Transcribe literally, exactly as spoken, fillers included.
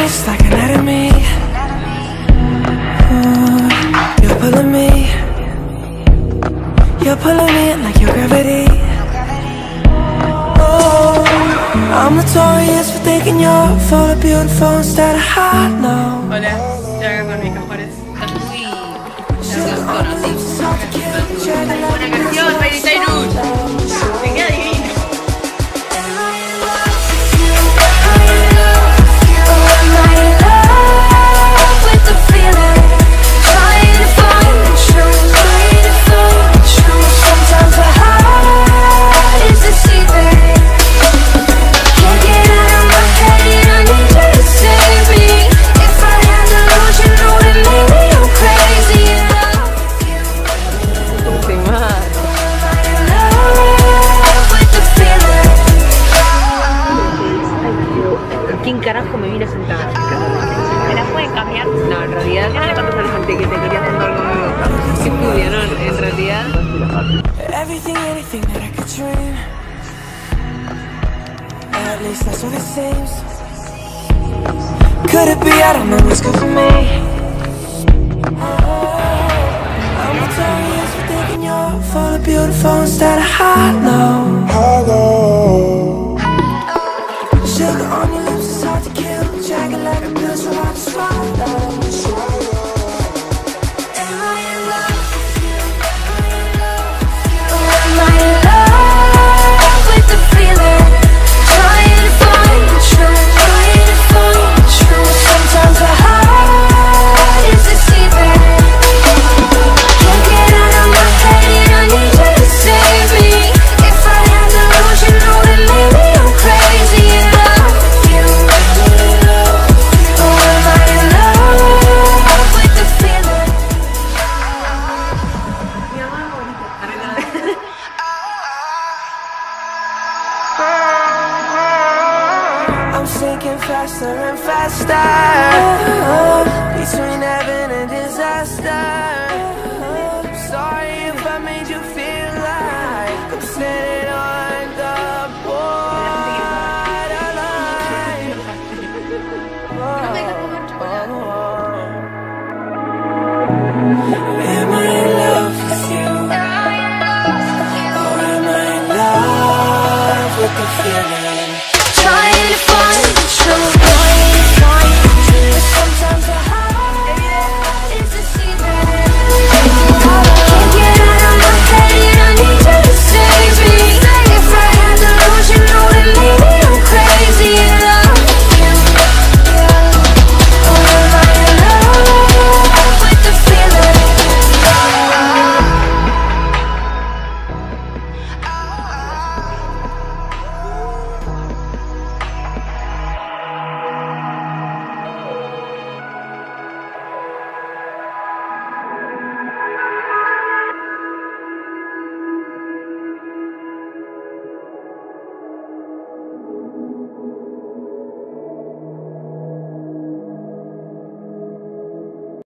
twist like anatomy. Oh, you're pulling me, you're pulling me in like your gravity. Oh, I'm notorious for thinking you're full of beautiful instead of hot, no. Hola, estoy acá con mis mejores. Uy, ya los conocí. Buena canción, Miley Cyrus. Me queda divino. ¿Quién carajo me viene a sentar? ¿Me la pueden cambiar? No, en realidad, ¿qué le contaste a la gente que te querías sentar conmigo? Sí pude, ¿no? En realidad. Everything, anything that I could dream. At least that's what it seems. Could it be? I don't know what's good for me. I'm notorious for thinking you're full of beautiful instead of hot, no. Hello. Sugar on your lips is hard to kill. Dragging like a pill, so hard to swallow. Am I in love? Am I in love with the feeling? Trying to find the truth, trying to find the truth. Sometimes the heart is deceiving. Can't get out of my head, I need you to save me. If I had to lose, you know that maybe I'm crazy. I'm sinking faster and faster between heaven and disaster.